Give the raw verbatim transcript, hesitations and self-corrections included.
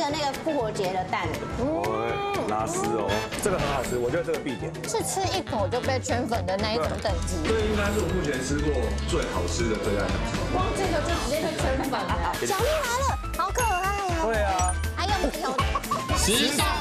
的那个复活节的蛋。 哦，拉丝哦，这个很好吃，我觉得这个必点。 是吃一口就被圈粉的那一种等级。 这应该是我目前吃过最好吃的对岸小吃。 光这个就直接被圈粉了。小鹿来了，好可爱呀！ 对啊， 还有没有？ 时尚